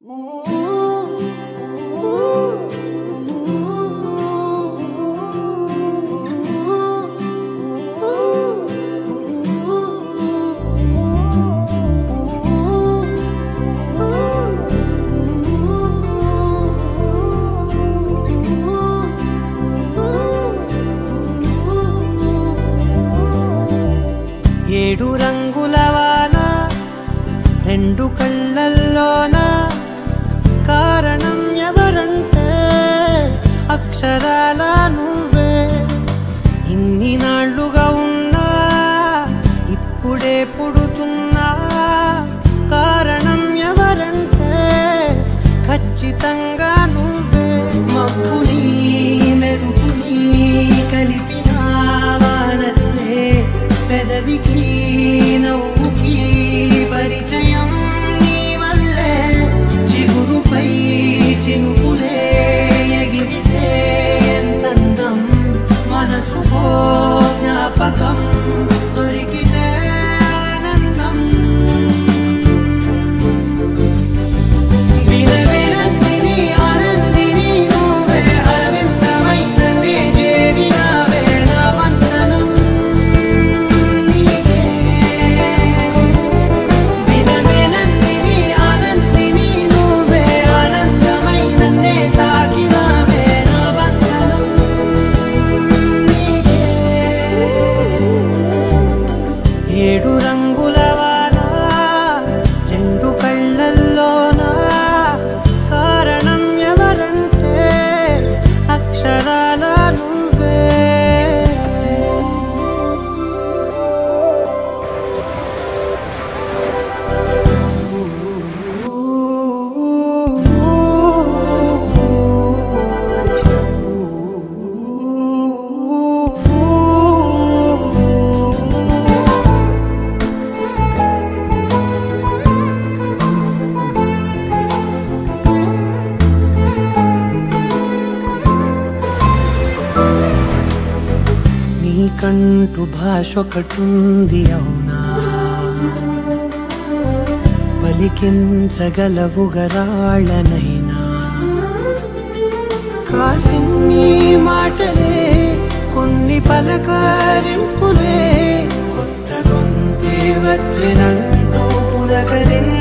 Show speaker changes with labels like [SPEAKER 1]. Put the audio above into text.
[SPEAKER 1] ఏడు రంగుల వాన రెండు కళ్ళల్లోన కారణం ఎవరంటే అక్షరాల నువ్వే. ఇన్ని నాళ్ళుగా ఉన్నా ఇప్పుడే పుడుతున్నా కారణం ఎవరంటే ఖచ్చితంగా నువ్వే. మబ్బుని మెరుపుని కలిపిన వానల్లే పెదవికి నవ్వుకి పరిచయం నీ వల్లే. చిగురుపై చినుకులే ఎగిరితే ఎంతందం మనసుకో జ్ఞాపకం దొరికితే ఆనందం. వినవినందిని ఆనందిని నువ్వే అరవిందమైన నే చేరినావే నా వందనం. ఏడు రంగుల వాన రెండు కళ్ళల్లోన కారణం ఎవరంటే అక్షరాల నువ్వే. నీకంటూ భాష ఒకటుంది అవునా, పలికించగలవు గరాళ్ళనైనా. కాసిన్ని మాటలే కొన్ని పలకరింపులే కొత్త గొంతే వచ్చినంటూ పులకరి